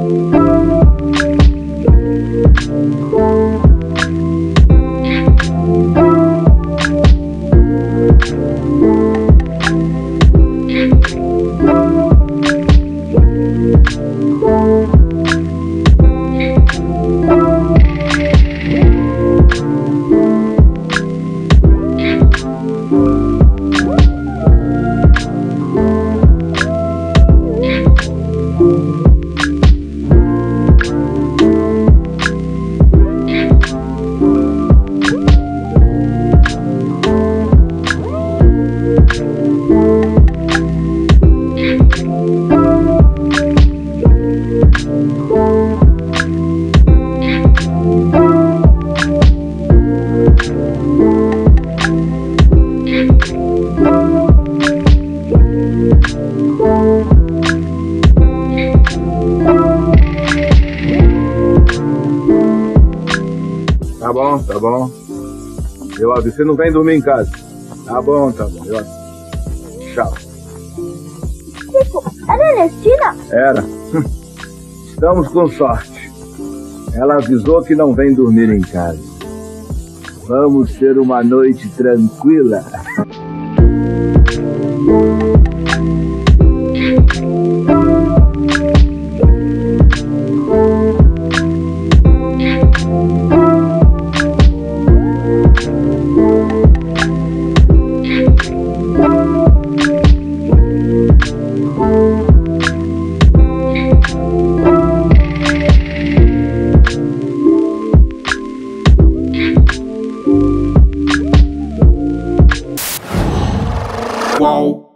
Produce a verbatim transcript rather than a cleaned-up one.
Tá bom, tá bom. Eu aviso, você não vem dormir em casa. Tá bom, tá bom. Eu aviso. Tchau. Chico, era Ernestina? Era. Estamos com sorte. Ela avisou que não vem dormir em casa. Vamos ter uma noite tranquila. Qual